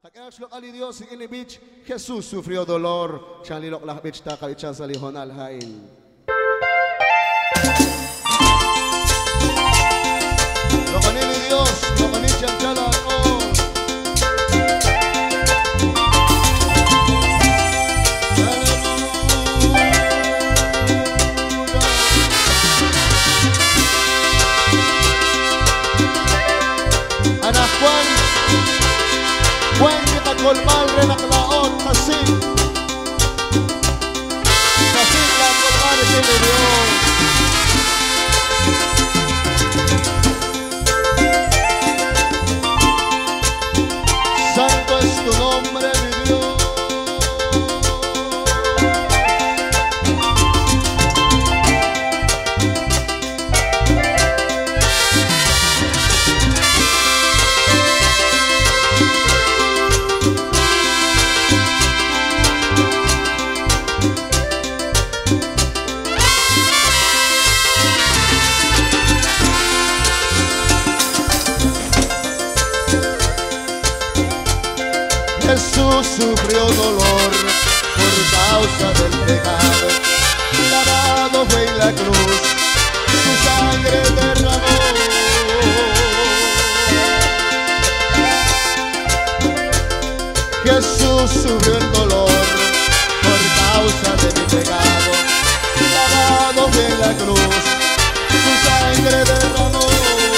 Takanashlo ali Dios ini beach Jesús sufrió dolor. Chanilok lah beach taka icha sa lihon alhain. Lokanili Dios, lokanili chanchala ko. Anak Juan kita kolmal renak laot kasing la kolmal de Dios. Santo es tu nombre, mi Dios. Jesús sufrió dolor por causa del pecado, clavado fue en la cruz, su sangre derramó. Jesús sufrió el dolor por causa de mi pecado, clavado fue en la cruz, su sangre derramó.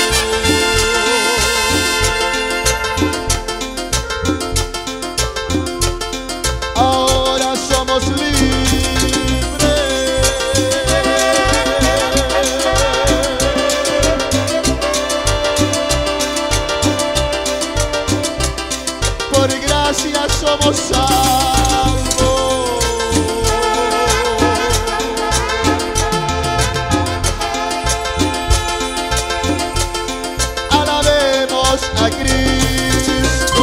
Ahora somos libres, por gracia somos salvos. Alabemos a Cristo.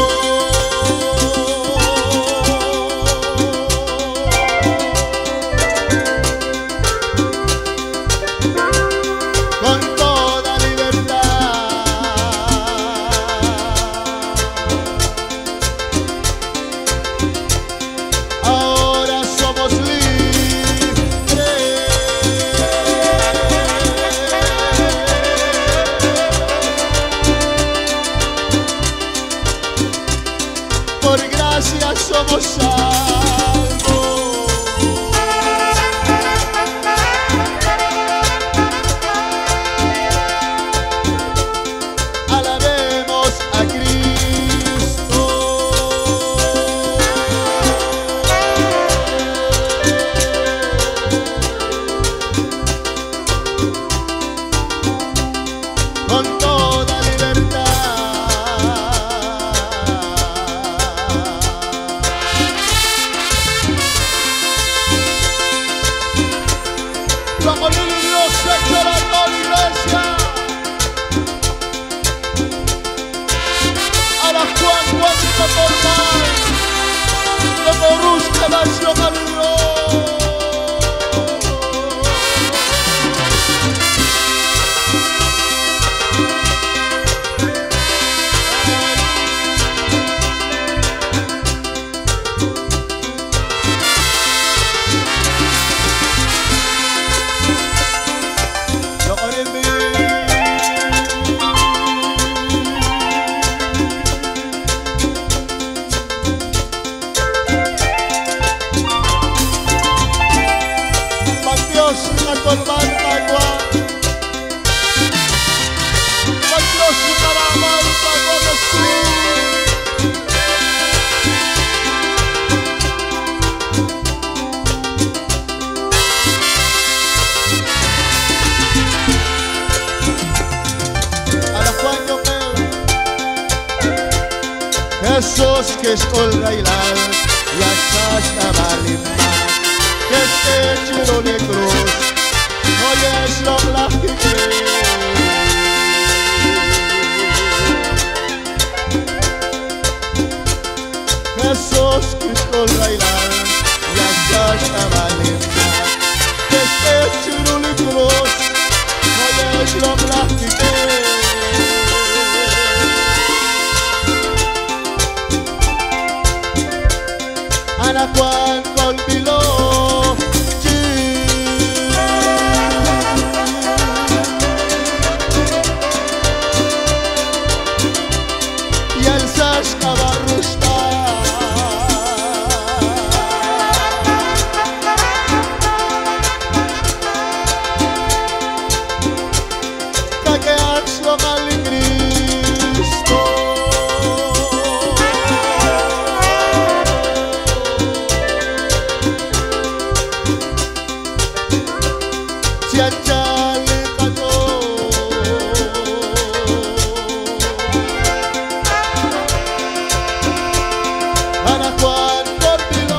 Por gracia somos salvos. Alabemos a Cristo. Con toda libertad. Jesús que es olrailar, la sasha valimba, que es hecho de cruz, hoy es lo plástico. Jesús que es olrailar, la sasha valimba, que es hecho de cruz, hoy es lo plástico. Anak Juan Colbilo ينساش كبرشتا كاكياتش لوغال كريستو تيانجالي كاتو Anak Juan Colbilo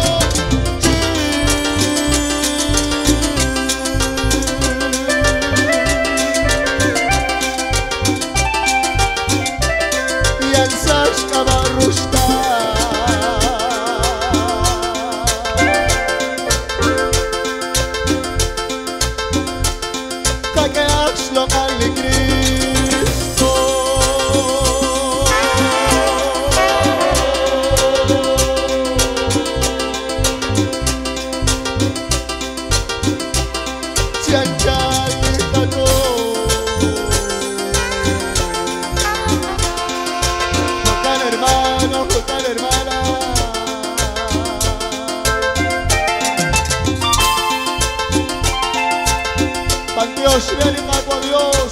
ينساش كبرشتا كاكياتش لوغال كريستو Cianjali Kato Juegan hermano, juegan hermana Panteos y animado a Dios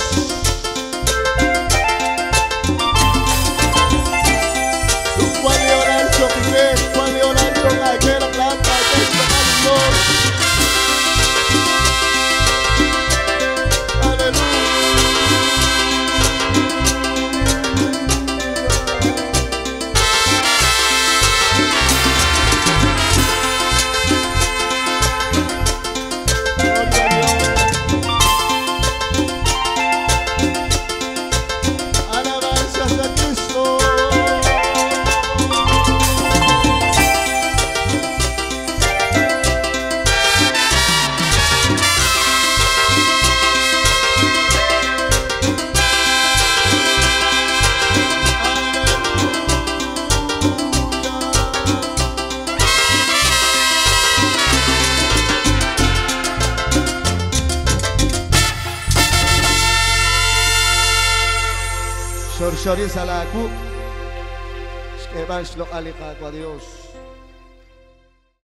Juan Leonel Chopique, Juan Leonel Chopique, la planta, que es la Dios Sor-sori sa lagu, Skeban Shlok Alikagwa Dios.